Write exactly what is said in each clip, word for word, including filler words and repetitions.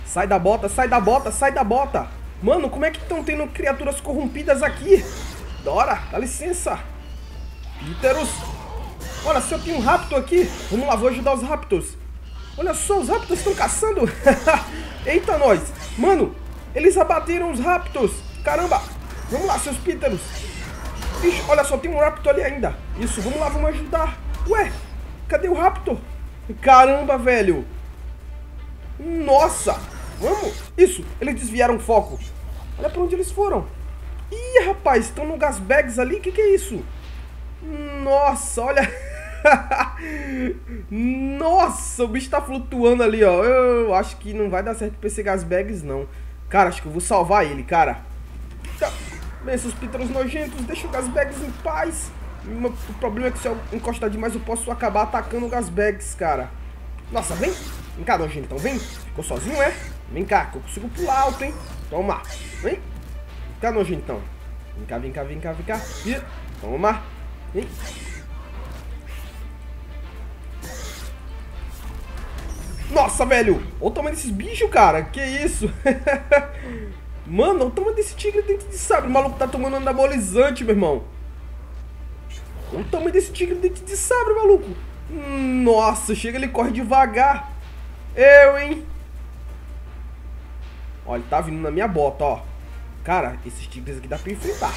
Sai da bota, sai da bota, sai da bota. Mano, como é que estão tendo criaturas corrompidas aqui? Dora, dá licença. Píteros. Olha, se eu tenho um Raptor aqui. Vamos lá, vou ajudar os Raptors. Olha só, os Raptors estão caçando. Eita, nós. Mano, eles abateram os Raptors. Caramba. Vamos lá, seus Píteros. Ixi, olha só, tem um Raptor ali ainda. Isso, vamos lá, vamos ajudar. Ué, cadê o Raptor? Caramba, velho. Nossa. Vamos. Isso, eles desviaram o foco. Olha pra onde eles foram. Ih, rapaz, estão no gas bags ali. O que que é isso? Nossa, olha. Nossa, o bicho tá flutuando ali, ó. Eu acho que não vai dar certo pra esse gas bags, não. Cara, acho que eu vou salvar ele, cara. Tá. Bem, esses píteros nojentos, deixa o gas bags em paz. O problema é que se eu encostar demais eu posso acabar atacando o gas bags, cara. Nossa, vem. Vem cá, nojentão, vem. Ficou sozinho, é? Vem cá, que eu consigo pular alto, hein? Toma. Vem. Vem cá, nojentão. Vem cá, vem cá, vem cá, vem cá. Ih, toma. Vem. Nossa, velho. Olha o tamanho desses bichos, cara. Que isso? Mano, olha o tamanho desse tigre dentro de sabre. O maluco tá tomando anabolizante, meu irmão. Olha o tamanho desse tigre dentro de sabre, maluco. Nossa, chega, ele corre devagar. Eu, hein? Olha, ele tá vindo na minha bota, ó. Cara, esses tigres aqui dá pra enfrentar.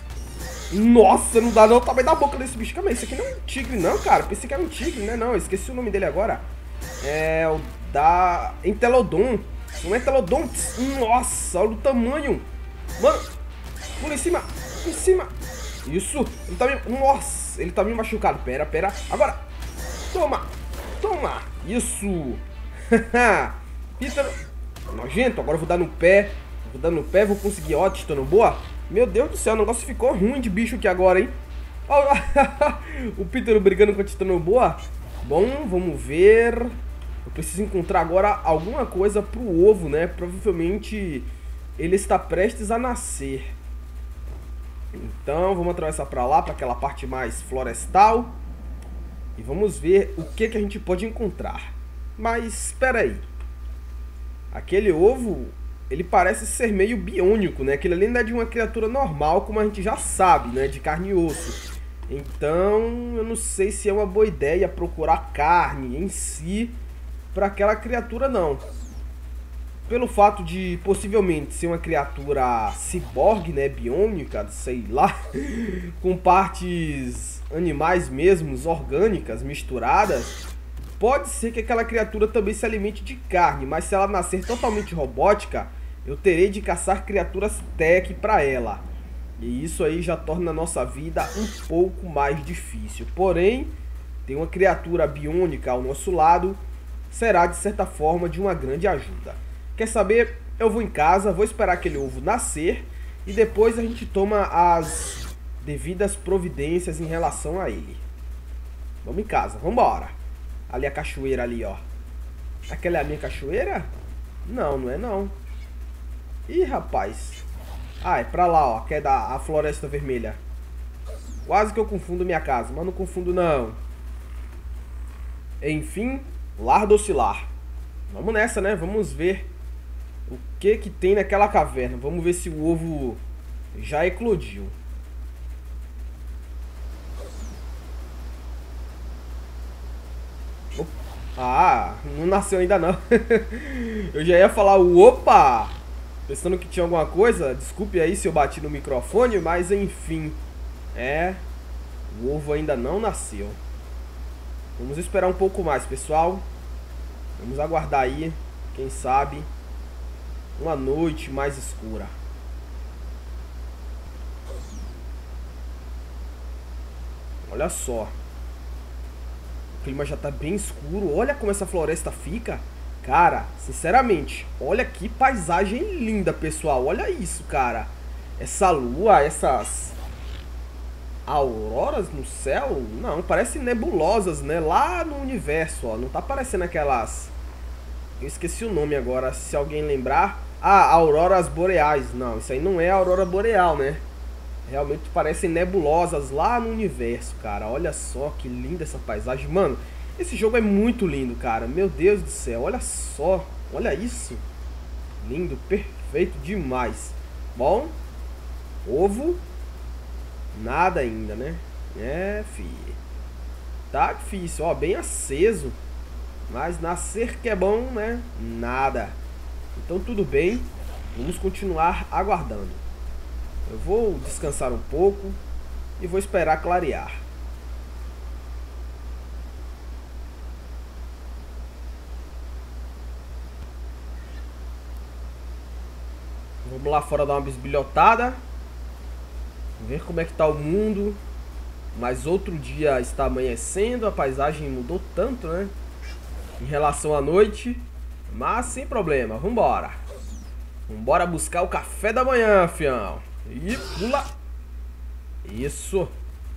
Nossa, não dá não o tamanho da boca desse bicho. Calma aí, isso aqui não é um tigre não, cara. Pensei que era um tigre, né? Não, eu esqueci o nome dele agora. É o da Entelodon. Não é Entelodontes. Nossa, olha o tamanho. Mano, pula em cima. Em cima. Isso, ele tá me... Nossa, ele tá me machucado. Pera, pera. Agora. Toma. Toma. Isso. Píter. Nojento. Agora eu vou dar no pé. Vou dar no pé, vou conseguir. Ó, testando boa. Meu Deus do céu, o negócio ficou ruim de bicho aqui agora, hein? Ó, o Píter brigando com a testando boa. Bom, vamos ver. Eu preciso encontrar agora alguma coisa pro ovo, né? Provavelmente ele está prestes a nascer. Então, vamos atravessar pra lá, pra aquela parte mais florestal. E vamos ver o que, que a gente pode encontrar. Mas, espera aí. Aquele ovo, ele parece ser meio biônico, né? Aquele ali não é de uma criatura normal, como a gente já sabe, né? De carne e osso. Então, eu não sei se é uma boa ideia procurar carne em si para aquela criatura, não. Pelo fato de possivelmente ser uma criatura ciborgue, né, biônica, sei lá, com partes animais mesmos, orgânicas, misturadas, pode ser que aquela criatura também se alimente de carne, mas se ela nascer totalmente robótica, eu terei de caçar criaturas tech para ela. E isso aí já torna a nossa vida um pouco mais difícil. Porém, tem uma criatura biônica ao nosso lado, será de certa forma de uma grande ajuda. Quer saber? Eu vou em casa, vou esperar aquele ovo nascer e depois a gente toma as devidas providências em relação a ele. Vamos em casa, vamos embora. Ali a cachoeira ali, ó. Aquela é a minha cachoeira? Não, não é não. Ih, rapaz. Ah, é pra lá, ó, que é da a Floresta Vermelha. Quase que eu confundo minha casa, mas não confundo não. Enfim, lar do oscilar. Vamos nessa, né? Vamos ver o que que tem naquela caverna. Vamos ver se o ovo já eclodiu. Ah, não nasceu ainda não. Eu já ia falar o opa! Pensando que tinha alguma coisa. Desculpe aí se eu bati no microfone, mas enfim. É, o ovo ainda não nasceu. Vamos esperar um pouco mais, pessoal. Vamos aguardar aí, quem sabe, uma noite mais escura. Olha só. O clima já tá bem escuro. Olha como essa floresta fica. Cara, sinceramente, olha que paisagem linda, pessoal. Olha isso, cara. Essa lua, essas auroras no céu, não, parecem nebulosas, né? Lá no universo, ó. Não tá parecendo aquelas... Eu esqueci o nome agora, se alguém lembrar. Ah, auroras boreais. Não, isso aí não é aurora boreal, né? Realmente parecem nebulosas lá no universo, cara. Olha só que linda essa paisagem. Mano, esse jogo é muito lindo, cara. Meu Deus do céu, olha só. Olha isso. Lindo, perfeito demais. Bom, ovo, nada ainda, né? É, fi. Tá difícil, ó, bem aceso. Mas nascer que é bom, né? Nada. Então tudo bem, vamos continuar aguardando. Eu vou descansar um pouco e vou esperar clarear. Vamos lá fora dar uma bisbilhotada. Ver como é que tá o mundo. Mas outro dia está amanhecendo, a paisagem mudou tanto, né? Em relação à noite. Mas sem problema, vambora. Vambora buscar o café da manhã, fião. E pula. Isso.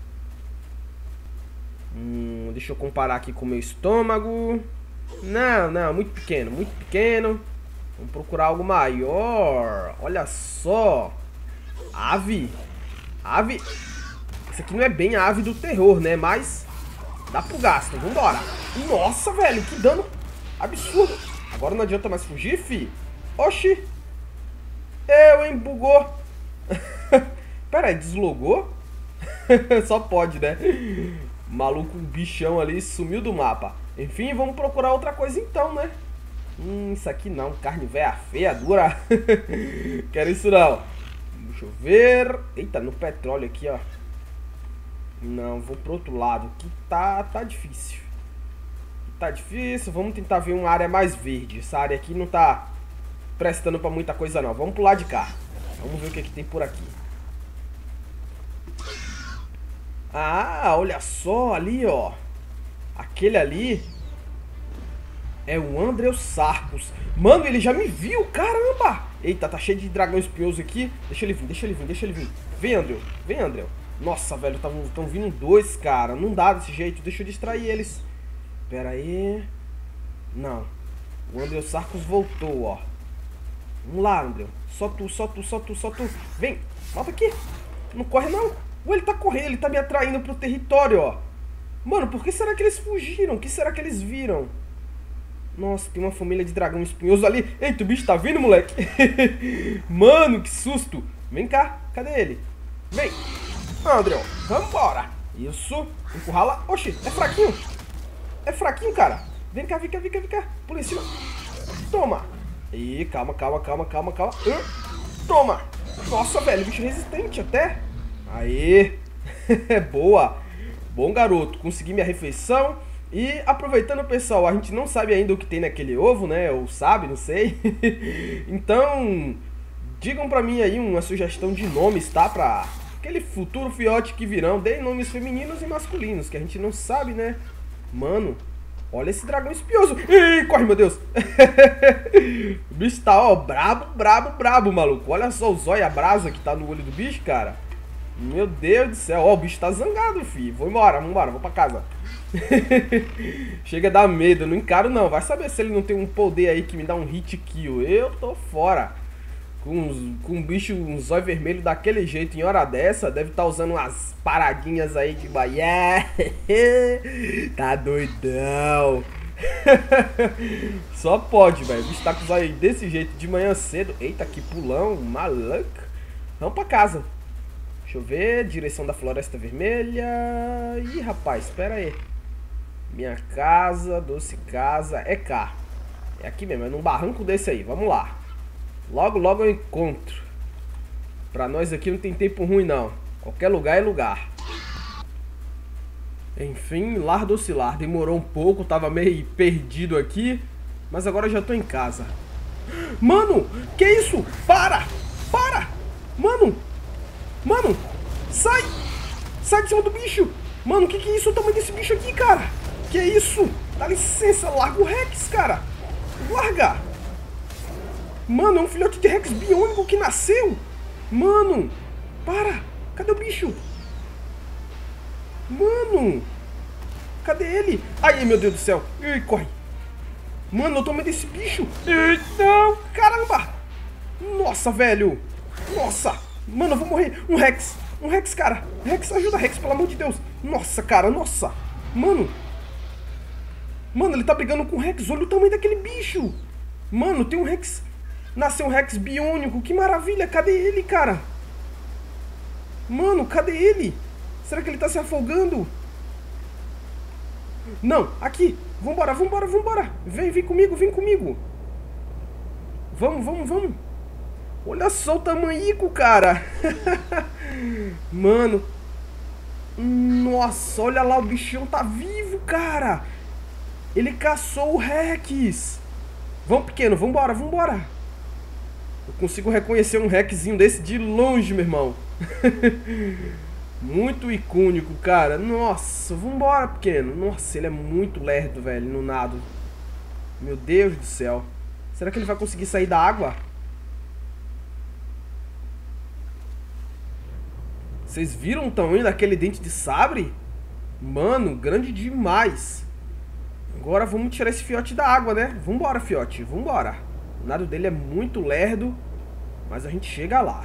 Hum, deixa eu comparar aqui com o meu estômago. Não, não, muito pequeno, muito pequeno. Vamos procurar algo maior. Olha só. Ave. Ave. Isso aqui não é bem a ave do terror, né? Mas dá pro gasto. Vambora. Nossa, velho. Que dano absurdo. Agora não adianta mais fugir, fi. Oxi. Eu, hein? Bugou. Pera aí, deslogou? Só pode, né? Maluco, bichão ali sumiu do mapa. Enfim, vamos procurar outra coisa então, né? Hum, isso aqui não, carne velha feia, dura. Quero isso não. Deixa eu ver. Eita, no petróleo aqui, ó. Não, vou pro outro lado. Aqui tá, tá difícil. Tá difícil, vamos tentar ver uma área mais verde. Essa área aqui não tá prestando pra muita coisa não. Vamos pro lado de cá. Vamos ver o que, que tem por aqui. Ah, olha só ali, ó. Aquele ali é o Andreossarcos. Mano, ele já me viu, caramba. Eita, tá cheio de dragão espinhoso aqui. Deixa ele vir, deixa ele vir, deixa ele vir. Vem, Andreu, vem, Andreu. Nossa, velho, tão vindo dois, cara. Não dá desse jeito, deixa eu distrair eles. Pera aí. Não. O Andreossarcos voltou, ó. Vamos lá, Andreu. Só tu, só tu, só tu, só tu. Vem, volta aqui. Não corre, não. Ué, ele tá correndo, ele tá me atraindo pro território, ó. Mano, por que será que eles fugiram? O que será que eles viram? Nossa, tem uma família de dragão espinhoso ali. Eita, o bicho tá vindo, moleque. Mano, que susto. Vem cá, cadê ele? Vem. Andreu, vambora. Isso, empurra-la. Oxi, é fraquinho. É fraquinho, cara. Vem cá, vem cá, vem cá, vem cá. Pula em cima. Toma. Ih, calma, calma, calma, calma, calma. Uh, toma. Nossa, velho, bicho resistente até. Aê. Boa. Bom, garoto. Consegui minha refeição. E aproveitando, pessoal, a gente não sabe ainda o que tem naquele ovo, né? Ou sabe, não sei. Então, digam pra mim aí uma sugestão de nomes, tá? Pra aquele futuro fiote que virão. Deem nomes femininos e masculinos, que a gente não sabe, né? Mano, olha esse dragão espinhoso. Ih, corre, meu Deus. O bicho tá, ó, brabo, brabo, brabo, maluco. Olha só o zóio, a brasa que tá no olho do bicho, cara. Meu Deus do céu. Ó, o bicho tá zangado, filho. Vou embora, vamos embora, vou pra casa. Chega a dar medo, não encaro não. Vai saber se ele não tem um poder aí que me dá um hit kill. Eu tô fora. Com, com um bicho, um zóio vermelho daquele jeito em hora dessa, deve estar tá usando umas paradinhas aí de Bahia. Tá doidão. Só pode, velho. O bicho tá com os olhos desse jeito de manhã cedo. Eita, que pulão, maluco. Vamos pra casa. Deixa eu ver, direção da Floresta Vermelha. Ih, rapaz, espera aí. Minha casa, doce casa, é cá. É aqui mesmo, é num barranco desse aí, vamos lá. Logo, logo eu encontro. Pra nós aqui não tem tempo ruim não. Qualquer lugar é lugar. Enfim, lar doce lar. Demorou um pouco, tava meio perdido aqui. Mas agora eu já tô em casa. Mano, que isso? Para! Para! Mano! Mano! Sai! Sai de cima do bicho! Mano, que que é isso? O tamanho desse bicho aqui, cara? Que isso? Dá licença, larga o Rex, cara! Larga! Mano, é um filhote de Rex biônico que nasceu! Mano! Para! Cadê o bicho? Mano! Cadê ele? Ai, meu Deus do céu! Ai, corre! Mano, eu tô medo desse bicho! Ai, não! Caramba! Nossa, velho! Nossa! Mano, eu vou morrer! Um Rex! Um Rex, cara! Rex, ajuda, Rex, pelo amor de Deus! Nossa, cara, nossa! Mano! Mano, ele tá brigando com o Rex! Olha o tamanho daquele bicho! Mano, tem um Rex... Nasceu um Rex biônico. Que maravilha. Cadê ele, cara? Mano, cadê ele? Será que ele tá se afogando? Não, aqui. Vambora, vambora, vambora. Vem, vem comigo, vem comigo. Vamos, vamos, vamos. Olha só o tamanhico, cara. Mano. Nossa, olha lá, o bichão tá vivo, cara. Ele caçou o Rex. Vamos, pequeno, vambora, vambora. Eu consigo reconhecer um Rexzinho desse de longe, meu irmão. Muito icônico, cara. Nossa, vambora, pequeno. Nossa, ele é muito lerdo, velho, no nado. Meu Deus do céu. Será que ele vai conseguir sair da água? Vocês viram o tamanho daquele dente de sabre? Mano, grande demais. Agora vamos tirar esse fiote da água, né? Vambora, fiote, vambora. O nado dele é muito lerdo, mas a gente chega lá.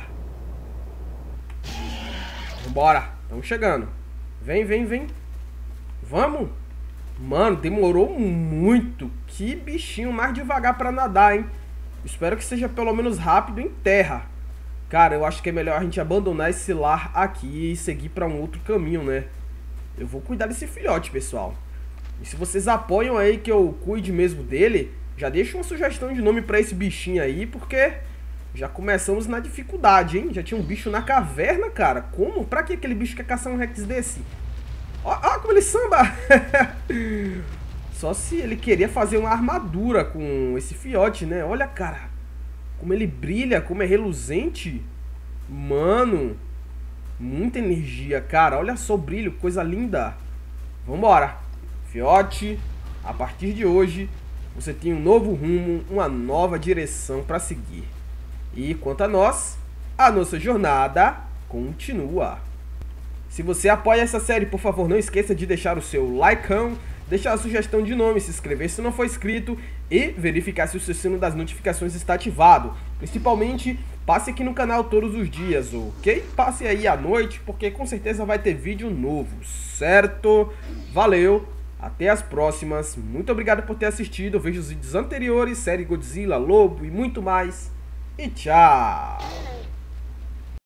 Vambora, estamos chegando. Vem, vem, vem. Vamos. Mano, demorou muito. Que bichinho mais devagar pra nadar, hein? Espero que seja pelo menos rápido em terra. Cara, eu acho que é melhor a gente abandonar esse lar aqui e seguir pra um outro caminho, né? Eu vou cuidar desse filhote, pessoal. E se vocês apoiam aí que eu cuide mesmo dele, já deixa uma sugestão de nome pra esse bichinho aí, porque já começamos na dificuldade, hein? Já tinha um bicho na caverna, cara. Como? Pra que aquele bicho quer caçar um Rex desse? Ó, ó como ele samba! Só se ele queria fazer uma armadura com esse fiote, né? Olha, cara, como ele brilha, como é reluzente. Mano, muita energia, cara. Olha só o brilho, coisa linda. Vambora. Fiote, a partir de hoje, você tem um novo rumo, uma nova direção para seguir. E quanto a nós, a nossa jornada continua. Se você apoia essa série, por favor, não esqueça de deixar o seu likeão, deixar a sugestão de nome, se inscrever se não for inscrito e verificar se o seu sino das notificações está ativado. Principalmente, passe aqui no canal todos os dias, ok? Passe aí à noite, porque com certeza vai ter vídeo novo, certo? Valeu, até as próximas. Muito obrigado por ter assistido. Veja os vídeos anteriores, série Godzilla, Lobo e muito mais. E tchau!